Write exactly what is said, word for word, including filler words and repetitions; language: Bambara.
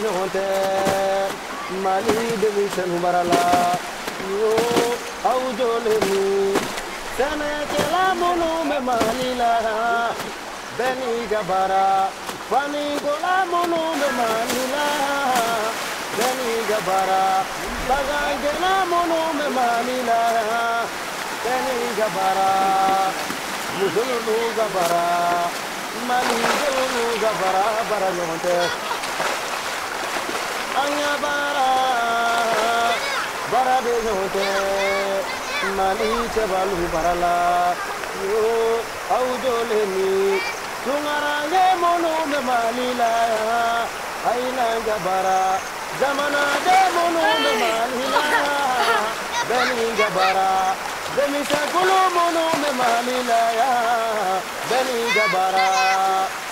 ɲɔgɔn tɛ Mali denmisɛnninw bara la yo aw jɔlen don sɛnɛkɛla minnu bɛ Mali la bɛɛ n'i ka baara fanikola minnu bɛ Mali la bɛɛ n'i ka baara bagangɛnna minnu bɛ Mali la bɛɛ n'i ka baara musow n'u ka baara Malidenw n'u ka baara bara ɲɔgɔn tɛ an ka baara bara de ɲɔgɔn tɛ Mali cɛbalu bara la yo aw jɔlen ni tunkaranke minnu bɛ Mali la a ye n'an ka baara jamanaden minnu bɛ Mali la bɛɛ n'i ka baara denmisɛnkulu minnu bɛ Mali la bɛɛ n'i ka baara